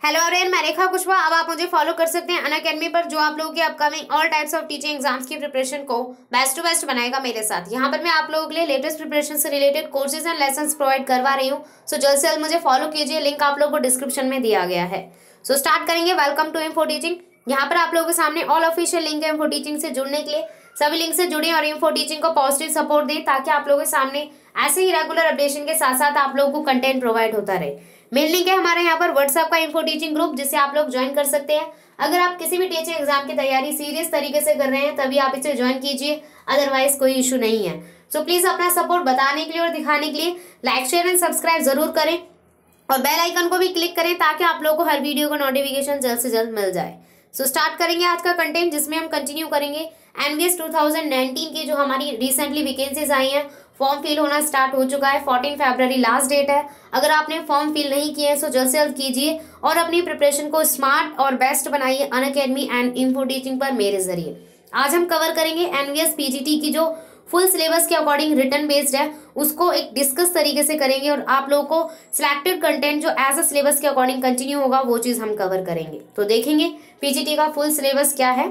Hello everyone, मैं रेखा कुशवाहा। अब आप मुझे फॉलो कर सकते हैं अनअकैडमी पर, जो आप लोगों के upcoming all types of teaching exams की प्रिपरेशन को बेस्ट टू बेस्ट बनाएगा मेरे साथ। यहाँ पर मैं आप लोगों के लिए लेटेस्ट प्रिपरेशन से related courses and lessons provide करवा रही हूँ। सो जल्द से जल्द मुझे फॉलो कीजिए, लिंक आप लोगों को डिस्क्रिप्शन में दिया गया है। सो स्टार्ट करेंगे। Welcome to info teaching. यहाँ पर आप लोगों के सामने ऑल ऑफिशियल लिंक है इन्फो टीचिंग से जुड़ने के लिए। सभी लिंक से जुड़े और इन्फो टीचिंग को पॉजिटिव सपोर्ट दें, ताकि आप लोगों के सामने ऐसे ही रेगुलर अपडेशन के साथ साथ आप लोगों को कंटेंट प्रोवाइड होता रहे। मेन लिंक है हमारे यहाँ पर व्हाट्सएप का इन्फो टीचिंग ग्रुप, जिसे आप लोग ज्वाइन कर सकते हैं। अगर आप किसी भी टीचिंग एग्जाम की तैयारी सीरियस तरीके से कर रहे हैं तभी आप इसे ज्वाइन कीजिए, अदरवाइज कोई इशू नहीं है। सो प्लीज अपना सपोर्ट बताने के लिए और दिखाने के लिए लाइक शेयर एंड सब्सक्राइब जरूर करें और बेल आइकन को भी क्लिक करें, ताकि आप लोगों को हर वीडियो का नोटिफिकेशन जल्द से जल्द मिल जाए। सो स्टार्ट करेंगे आज का कंटेंट, जिसमें हम कंटिन्यू करेंगे एनवीएस 2019 की जो हमारी रिसेंटली वैकेंसीज आई हैं। फॉर्म फिल होना स्टार्ट हो चुका है। 14 फरवरी लास्ट डेट है। अगर आपने फॉर्म फिल नहीं किए हैं तो जल्द से जल्द कीजिए और अपनी प्रिपरेशन को स्मार्ट और बेस्ट बनाइए अनअकैडमी एंड इन्फो टीचिंग पर मेरे जरिए। आज हम कवर करेंगे एनवीएस पीजीटी की जो फुल सिलेबस के अकॉर्डिंग रिटर्न बेस्ड है, उसको एक डिस्कस तरीके से करेंगे और आप लोगों को सिलेक्टेड कंटेंट जो एज अ सिलेबस के अकॉर्डिंग कंटिन्यू होगा वो चीज हम कवर करेंगे। तो देखेंगे पीजीटी का फुल सिलेबस क्या है।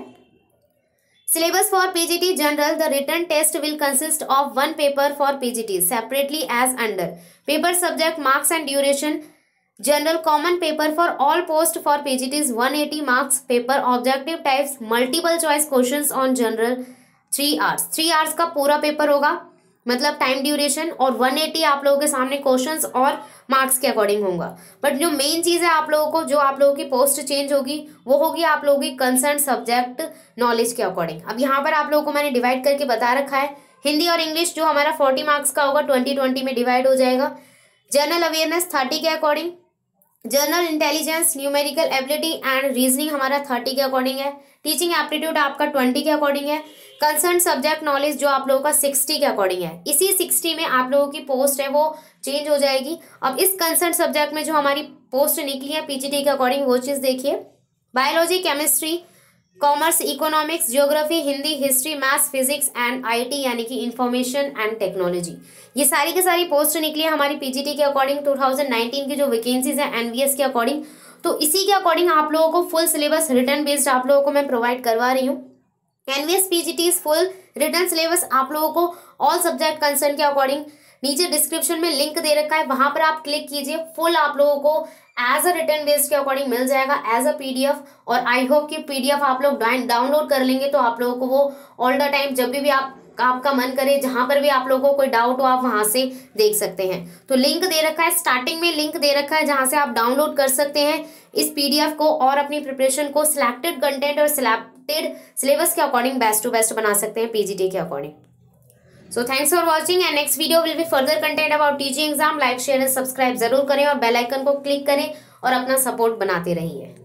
Syllabus for PGT General, the written test will consist of one paper for PGT separately as under. Paper subject marks and duration. General common paper for all post for PGT is 180 marks. Paper objective types multiple choice questions on general 3 hours. 3 hours का पूरा paper होगा, मतलब time duration, और 180 आप लोगों के सामने questions और मार्क्स के अकॉर्डिंग होगा। बट जो मेन चीज़ है आप लोगों को, जो आप लोगों की पोस्ट चेंज होगी वो होगी आप लोगों की कंसर्न सब्जेक्ट नॉलेज के अकॉर्डिंग। अब यहाँ पर आप लोगों को मैंने डिवाइड करके बता रखा है। हिंदी और इंग्लिश जो हमारा 40 मार्क्स का होगा 20-20 में डिवाइड हो जाएगा। जनरल अवेयरनेस 30 के according. General intelligence, numerical ability and reasoning हमारा 30 के अकॉर्डिंग है। टीचिंग एप्टीट्यूड आपका 20 के अकॉर्डिंग है। कंसर्न सब्जेक्ट नॉलेज जो आप लोगों का 60 के अकॉर्डिंग है। इसी 60 में आप लोगों की पोस्ट है वो चेंज हो जाएगी। अब इस कंसर्न सब्जेक्ट में जो हमारी पोस्ट निकली है पीजीटी के अकॉर्डिंग, वो चीज़ देखिए। Biology, chemistry, commerce, economics, geography, Hindi, history, maths, physics and IT यानी कि इंफॉर्मेशन एंड टेक्नोलॉजी, ये सारी की सारी पोस्ट निकली है हमारी पीजीटी के अकॉर्डिंग 2019 की जो वैकेंसीज है एनवीएस के अकॉर्डिंग। तो इसी के अकॉर्डिंग आप लोगों को फुल सिलेबस रिटर्न बेस्ड आप लोगों को मैं प्रोवाइड करवा रही हूँ। NVS PGT full written syllabus आप लोगों को ऑल सब्जेक्ट कंसर्न के अकॉर्डिंग नीचे डिस्क्रिप्शन में लिंक दे रखा है, वहां पर आप क्लिक कीजिए। फुल आप लोगों को एज अ रिटर्न बेस्ड के अकॉर्डिंग मिल जाएगा एज अ पीडीएफ, और आई होप कि पीडीएफ आप लोग डाउनलोड कर लेंगे तो आप लोगों को वो ऑल द टाइम जब भी आपका मन करे, जहां पर भी आप लोगों को कोई डाउट हो, आप वहां से देख सकते हैं। तो लिंक दे रखा है, स्टार्टिंग में लिंक दे रखा है जहां से आप डाउनलोड कर सकते हैं इस पीडीएफ को और अपनी प्रिपरेशन को सिलेक्टेड कंटेंट और सिलेक्टेड सिलेबस के अकॉर्डिंग बेस्ट टू बेस्ट बना सकते हैं पीजीटी के according. So thanks for watching and next video will be further content about teaching exam. Like, share and subscribe जरूर करें और बेल आइकन को क्लिक करें और अपना सपोर्ट बनाते रहिए।